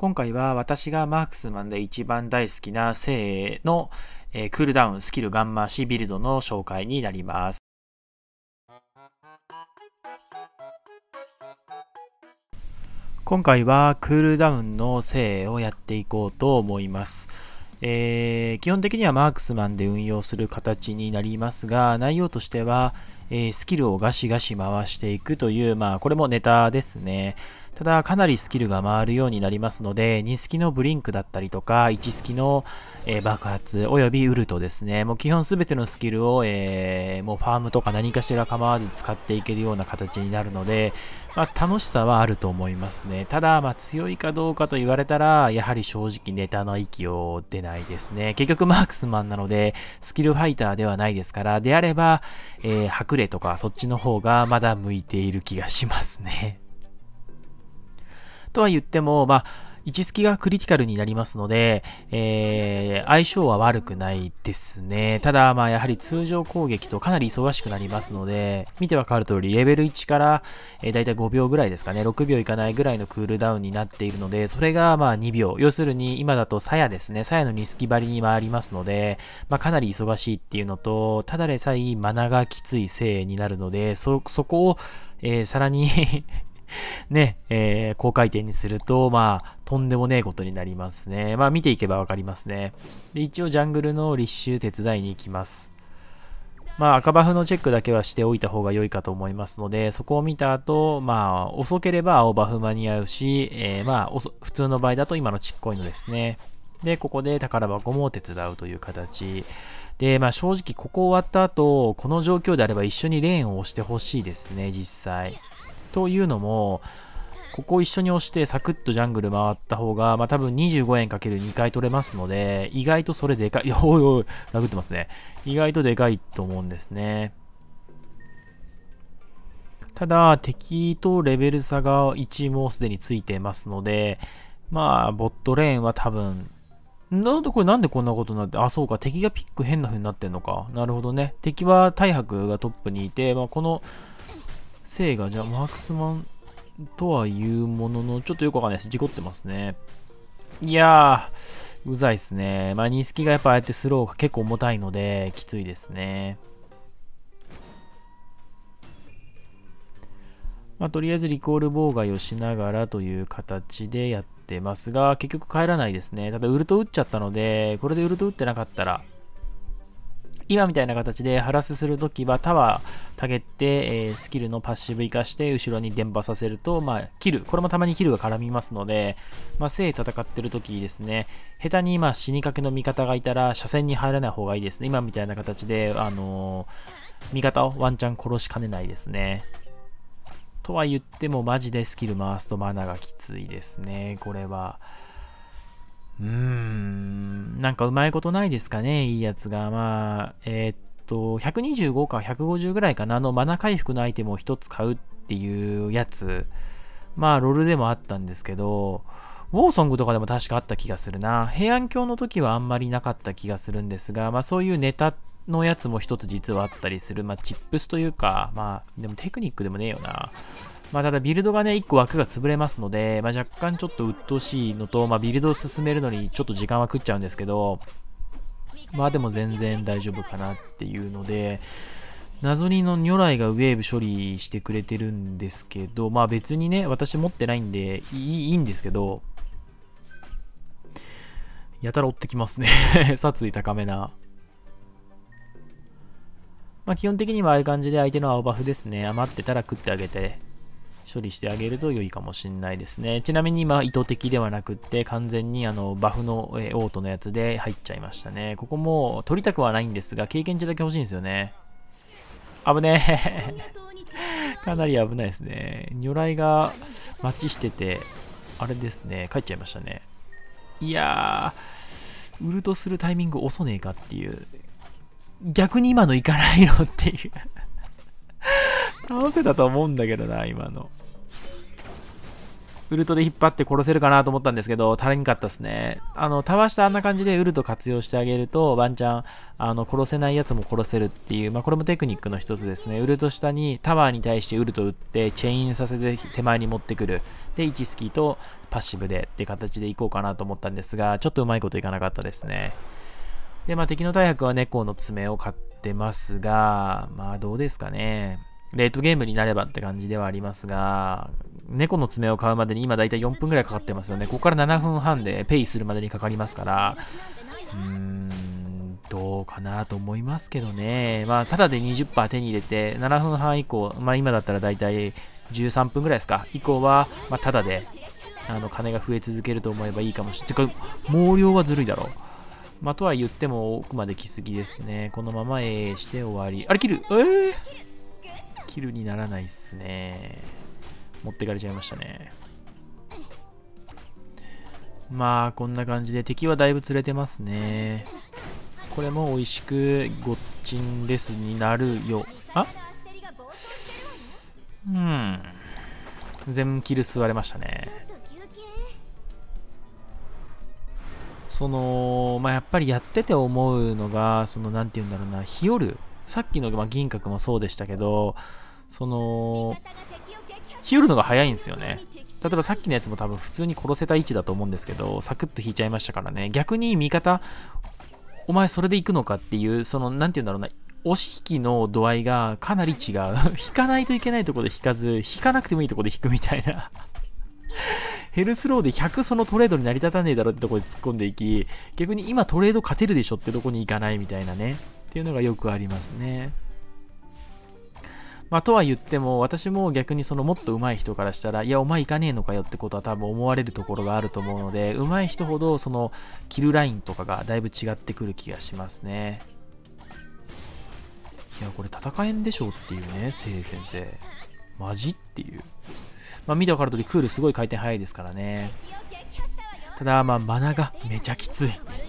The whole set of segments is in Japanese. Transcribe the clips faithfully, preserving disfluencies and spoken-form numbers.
今回は私がマークスマンで一番大好きな聖の、えー、クールダウンスキルガンマシビルドの紹介になります。今回はクールダウンの聖をやっていこうと思います。えー、基本的にはマークスマンで運用する形になりますが、内容としては、えー、スキルをガシガシ回していくという、まあこれもネタですね。ただかなりスキルが回るようになりますので、にスキのブリンクだったりとか、いちスキの、えー、爆発およびウルトですね。もう基本すべてのスキルを、えー、もうファームとか何かしら構わず使っていけるような形になるので、まあ、楽しさはあると思いますね。ただ、まあ、強いかどうかと言われたら、やはり正直ネタの域を出ないですね。結局マークスマンなので、スキルファイターではないですから、であれば、えー、ハクレとかそっちの方がまだ向いている気がしますね。とは言っても、まあ、いちスキがクリティカルになりますので、えー、相性は悪くないですね。ただ、まあ、やはり通常攻撃とかなり忙しくなりますので、見てわかる通り、レベルいちから、えー、だいたいごびょうぐらいですかね、ろくびょういかないぐらいのクールダウンになっているので、それが、まあ、にびょう。要するに、今だと鞘ですね。鞘のにスキ張りに回りますので、まあ、かなり忙しいっていうのと、ただでさえマナがきついせいになるので、そ、そこを、えー、さらにね、えー、高回転にすると、まあ、とんでもねえことになりますね。まあ、見ていけばわかりますね。で、一応、ジャングルの立秋手伝いに行きます。まあ、赤バフのチェックだけはしておいた方が良いかと思いますので、そこを見た後、まあ、遅ければ青バフ間に合うし、えー、まあ、普通の場合だと今のちっこいのですね。で、ここで宝箱も手伝うという形。で、まあ、正直、ここ終わった後、この状況であれば一緒にレーンを押してほしいですね、実際。というのも、ここを一緒に押してサクッとジャングル回った方が、まあ多分にじゅうごえんかけるにかい取れますので、意外とそれでかい。いや、おいおい、殴ってますね。意外とでかいと思うんですね。ただ、敵とレベル差がいちもうすでについてますので、まあ、ボットレーンは多分、なんでこれなんでこんなことになって、あ、そうか、敵がピック変な風になってんのか。なるほどね。敵は大白がトップにいて、まあこの、聖がじゃあマークスマンとはいうものの、ちょっとよくわかんないです。事故ってますね。いやー、うざいっすね。まあ、ニスキがやっぱああやってスローが結構重たいので、きついですね。まあ、とりあえずリコール妨害をしながらという形でやってますが、結局帰らないですね。ただ、ウルト打っちゃったので、これでウルト打ってなかったら、今みたいな形でハラスするときはタワーたげて、えー、スキルのパッシブ生かして後ろに伝播させると、まあ、キル、これもたまにキルが絡みますので、まあ、正戦ってるときですね、下手にまあ死にかけの味方がいたら車線に入らない方がいいですね。今みたいな形で、あのー、味方をワンチャン殺しかねないですね。とは言ってもマジでスキル回すとマナがきついですね、これは。うーん、なんかうまいことないですかね、いいやつが。まあ、えー、っと、ひゃくにじゅうごかひゃくごじゅうぐらいかな、あの、マナ回復のアイテムをひとつ買うっていうやつ。まあ、ロールでもあったんですけど、ウォーソングとかでも確かあった気がするな。平安京の時はあんまりなかった気がするんですが、まあそういうネタのやつも一つ実はあったりする。まあ、チップスというか、まあ、でもテクニックでもねえよな。まあ、ただビルドがね、いっこ枠が潰れますので、まあ、若干ちょっと鬱陶しいのと、まあ、ビルドを進めるのにちょっと時間は食っちゃうんですけど、まあでも全然大丈夫かなっていうので、謎にの如来がウェーブ処理してくれてるんですけど、まあ別にね、私持ってないんでいい、いいんですけど、やたら追ってきますね。殺意高めな。まあ基本的にはああいう感じで相手の青バフですね、余ってたら食ってあげて、処理してあげると良いかもしれないですね。ちなみに今意図的ではなくって完全にあのバフのオートのやつで入っちゃいましたね。ここも取りたくはないんですが経験値だけ欲しいんですよね。危ねえ。かなり危ないですね。如来が待ちしてて、あれですね、帰っちゃいましたね。いやー、ウルトするタイミング遅ねえかっていう。逆に今のいかないのっていう。倒せたと思うんだけどな、今の。 ウルトで引っ張って殺せるかなと思ったんですけど、足りんかったですね。あの、タワー下あんな感じでウルト活用してあげると、ワンチャン、あの、殺せないやつも殺せるっていう、まあ、これもテクニックの一つですね。ウルト下にタワーに対してウルト打って、チェインさせて手前に持ってくる。で、いちスキーとパッシブでって形でいこうかなと思ったんですが、ちょっとうまいこといかなかったですね。で、まあ、敵の大白は猫の爪を買ってますが、まあ、どうですかね。レートゲームになればって感じではありますが、猫の爪を買うまでに今だいたいよんぷんぐらいかかってますよね。ここからななふんはんでペイするまでにかかりますから、うーん、どうかなと思いますけどね。まあ、ただで にじゅっパーセント 手に入れて、ななふんはん以降、まあ今だったらだいたいじゅうさんぷんぐらいですか。以降は、まあ、ただで、あの、金が増え続けると思えばいいかもしれない。てか、毛量はずるいだろう。まあ、とは言っても奥まで来すぎですね。このまま A して終わり。あれ、切るえー、キルにならないっすね。持ってかれちゃいましたね。まあこんな感じで敵はだいぶ釣れてますね。これも美味しくごっちんですになるよ。あうん全キル吸われましたね。そのまあやっぱりやってて思うのが、そのなんて言うんだろうな、日和さっきの、まあ、銀閣もそうでしたけど、その日和るのが早いんですよね。例えばさっきのやつも多分普通に殺せた位置だと思うんですけど、サクッと引いちゃいましたからね。逆に味方、お前それで行くのかっていう、そのなんて言うんだろうな、押し引きの度合いがかなり違う。引かないといけないところで引かず、引かなくてもいいところで引くみたいな。ヘルスローでひゃくそのトレードに成り立たねえだろってところで突っ込んでいき、逆に今トレード勝てるでしょってとこに行かないみたいなね。っていうのがよくありますね。まあ、とは言っても、私も逆にそのもっと上手い人からしたら、いや、お前行かねえのかよってことは多分思われるところがあると思うので、上手い人ほどそのキルラインとかがだいぶ違ってくる気がしますね。いや、これ戦えんでしょうっていうね、せい先生。マジっていう。まあ、見て分かる通りクールすごい回転早いですからね。ただ、まあ、マナがめちゃきつい。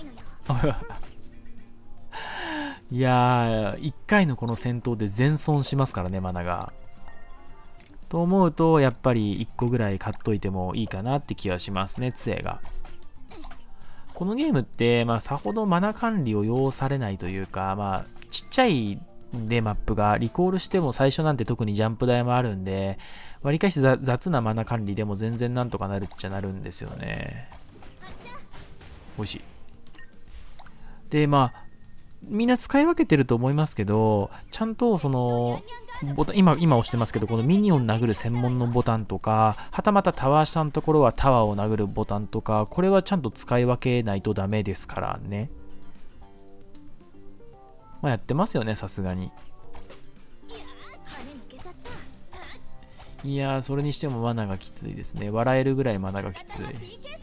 いやー、いっかいのこの戦闘で全損しますからね、マナが。と思うと、やっぱりいっこぐらい買っといてもいいかなって気はしますね、杖が。このゲームって、まあ、さほどマナ管理を要されないというか、まあ、ちっちゃいでマップがリコールしても最初なんて特にジャンプ台もあるんで、わりかし雑なマナ管理でも全然なんとかなるっちゃなるんですよね。美味しい。で、まあ、みんな使い分けてると思いますけど、ちゃんとそのボタン、今、今押してますけど、このミニオン殴る専門のボタンとか、はたまたタワー下のところはタワーを殴るボタンとか、これはちゃんと使い分けないとダメですからね。まあやってますよね、さすがに。いやー、それにしてもマナがきついですね。笑えるぐらいマナがきつい。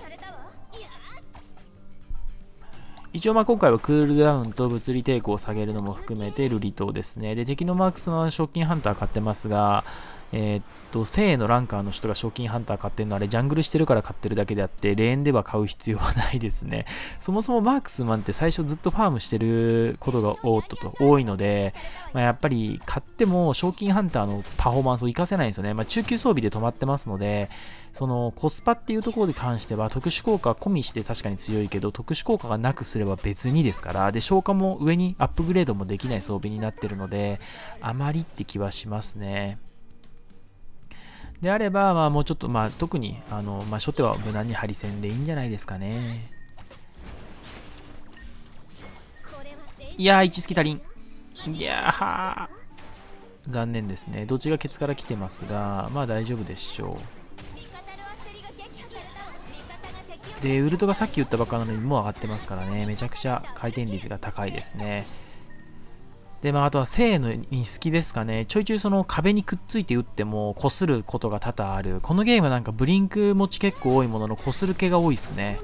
一応まあ今回はクールダウンと物理抵抗を下げるのも含めてルリ島ですね。で、敵のマークスの賞金ハンター買ってますが、えー、っと、正のランカーの人が賞金ハンター買ってるのはあれジャングルしてるから買ってるだけであって、レーンでは買う必要はないですね。そもそもマークスマンって最初ずっとファームしてることが多と多いので、まあ、やっぱり買っても賞金ハンターのパフォーマンスを活かせないんですよね。まあ、中級装備で止まってますので、そのコスパっていうところに関しては特殊効果込みして確かに強いけど、特殊効果がなくすれば別にですから、で、消化も上にアップグレードもできない装備になってるので、あまりって気はしますね。であれば、まあ、もうちょっと、まあ、特にあの、まあ、初手は無難にハリセンでいいんじゃないですかね。いやー、いちスキ足りん。いやー、残念ですね。どっちがケツから来てますが、まあ大丈夫でしょう。で、ウルトがさっき言ったばっかなのにもう上がってますからね、めちゃくちゃ回転率が高いですね。で、まあ、あとは正のに好きですかね。ちょいちょいその壁にくっついて打っても擦ることが多々ある。このゲームなんかブリンク持ち結構多いものの擦る系が多いですね。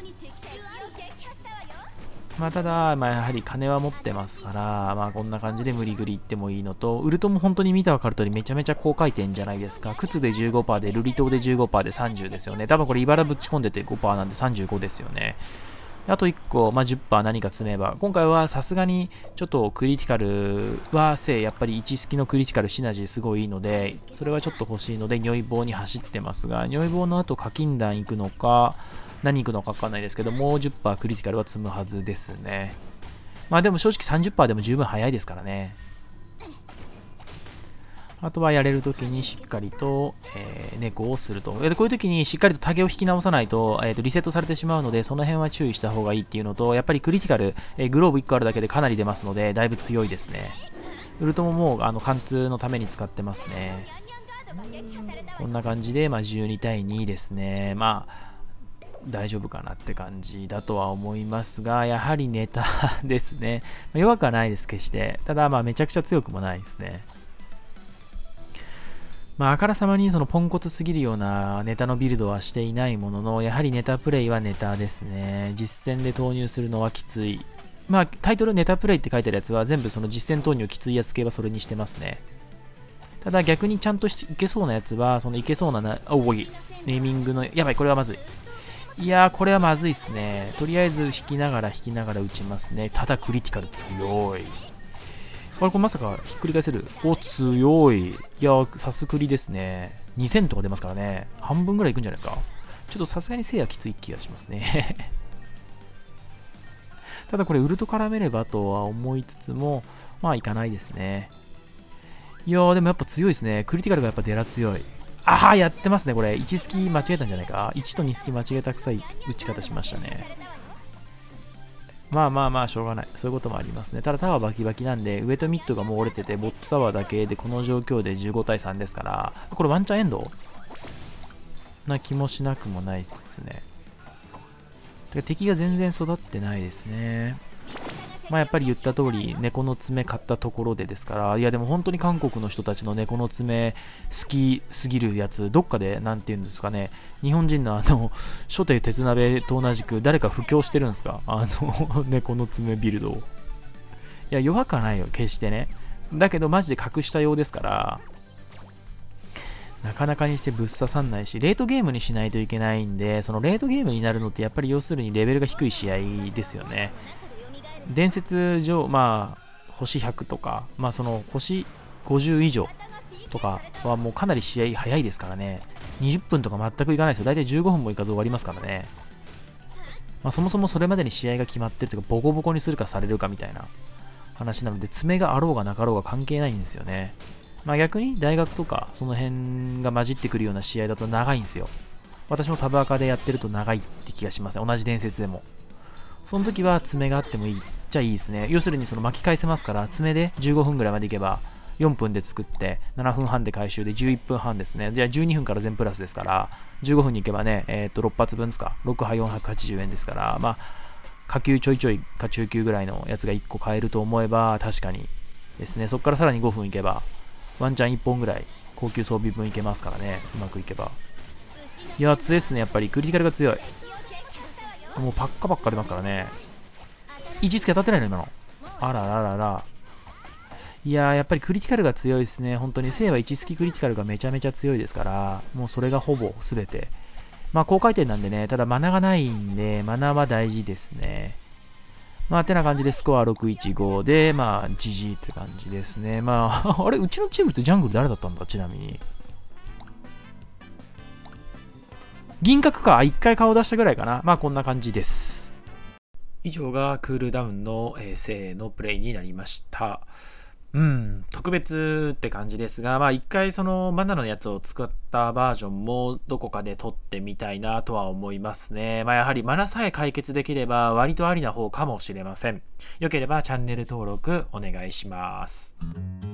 まあ、ただ、まあ、やはり金は持ってますから、まあ、こんな感じで無理ぐりいってもいいのと、ウルトも本当に見たら分かる通りめちゃめちゃ高回転じゃないですか。靴で じゅうごパーセント で、ルリ島で じゅうごパーセント でさんじゅうですよね。多分これ、茨ぶち込んでて ごパーセント なんでさんじゅうごですよね。 あといっこ、まあ、じゅっパーセント 何か積めば、今回はさすがにちょっとクリティカルはせい、やっぱりいちスキのクリティカルシナジーすごいいいので、それはちょっと欲しいので、如意棒に走ってますが、如意棒の後課金弾行くのか、何行くのか分かんないですけど、もう じゅっパーセント クリティカルは積むはずですね。まあでも正直 さんじゅっパーセント でも十分早いですからね。あとはやれるときにしっかりと、えー、猫をすると。で、こういうときにしっかりとタゲを引き直さないと、えーと、リセットされてしまうので、その辺は注意した方がいいっていうのと、やっぱりクリティカル、えー、グローブいっこあるだけでかなり出ますので、だいぶ強いですね。ウルトももうあの貫通のために使ってますね。こんな感じで、まあ、じゅうにたいにですね。まあ、大丈夫かなって感じだとは思いますが、やはりネタですね。弱くはないです、決して。ただ、まあ、めちゃくちゃ強くもないですね。まあ、あからさまにそのポンコツすぎるようなネタのビルドはしていないものの、やはりネタプレイはネタですね。実戦で投入するのはきつい。まあ、タイトルネタプレイって書いてあるやつは全部その実戦投入きついやつ系はそれにしてますね。ただ逆にちゃんといけそうなやつは、そのいけそうなな、おい、ネーミングの、やばい、これはまずい。いやー、これはまずいっすね。とりあえず引きながら引きながら打ちますね。ただクリティカル強い。これ、これまさかひっくり返せる。お、強い。いやー、さすクリですね。にせんとか出ますからね。半分ぐらいいくんじゃないですか。ちょっとさすがにせいやきつい気がしますね。ただこれ、ウルト絡めればとは思いつつも、まあいかないですね。いやー、でもやっぱ強いですね。クリティカルがやっぱデラ強い。ああ、やってますね、これ。いちスキ間違えたんじゃないか。いちとにスキ間違えたくさい打ち方しましたね。まあまあまあ、しょうがない。そういうこともありますね。ただタワーバキバキなんで、上とミッドがもう折れてて、ボットタワーだけでこの状況でじゅうごたいさんですから、これワンチャンエンドな気もしなくもないっすね。てか敵が全然育ってないですね。まあやっぱり言った通り、猫の爪買ったところでですから、いやでも本当に韓国の人たちの猫の爪好きすぎるやつ、どっかで、なんて言うんですかね、日本人のあの、初手鉄鍋と同じく誰か布教してるんですか、あの、猫の爪ビルドを。いや、弱くはないよ、決してね。だけどマジで隠したようですから、なかなかにしてぶっ刺さんないし、レートゲームにしないといけないんで、そのレートゲームになるのってやっぱり要するにレベルが低い試合ですよね。伝説上、まあ、星ひゃくとか、まあ、その星ごじゅう以上とかはもうかなり試合早いですからね。にじゅっぷんとか全くいかないですよ。大体じゅうごふんもいかず終わりますからね。まあ、そもそもそれまでに試合が決まってるというか、ボコボコにするかされるかみたいな話なので、爪があろうがなかろうが関係ないんですよね。まあ、逆に大学とかその辺が混じってくるような試合だと長いんですよ。私もサブアカでやってると長いって気がしますね。同じ伝説でも。その時は爪があってもいいっちゃいいですね。要するにその巻き返せますから、爪でじゅうごふんぐらいまでいけば、よんぷんで作って、ななふんはんで回収でじゅういっぷんはんですね。じゃあじゅうにふんから全プラスですから、じゅうごふんに行けばね、えっとろっ発分ですか。ろくはよんひゃくはちじゅうえんですから、まあ、下級ちょいちょいか中級ぐらいのやつがいっこ買えると思えば、確かにですね。そこからさらにごふんいけば、ワンチャンいっぽんぐらい高級装備分いけますからね。うまくいけば。いや、強いですね。やっぱりクリティカルが強い。もうパッカパッカ出ますからね。いちスキ当たってないの今の。あらららら。いやー、やっぱりクリティカルが強いですね。本当に、聖はいちスキクリティカルがめちゃめちゃ強いですから、もうそれがほぼ全て。まあ、高回転なんでね、ただマナがないんで、マナは大事ですね。まあ、てな感じでスコアろくいちごで、まあ、ジジイって感じですね。まあ、あれ、うちのチームってジャングル誰だったんだちなみに。銀閣か、いっかい顔出したぐらいかな。まあ、こんな感じです。以上がクールダウンの、えー、せーのプレイになりました。うん、特別って感じですが、まあ一回そのマナのやつを使ったバージョンもどこかで撮ってみたいなとは思いますね。まあやはりマナさえ解決できれば割とありな方かもしれません。よければチャンネル登録お願いします。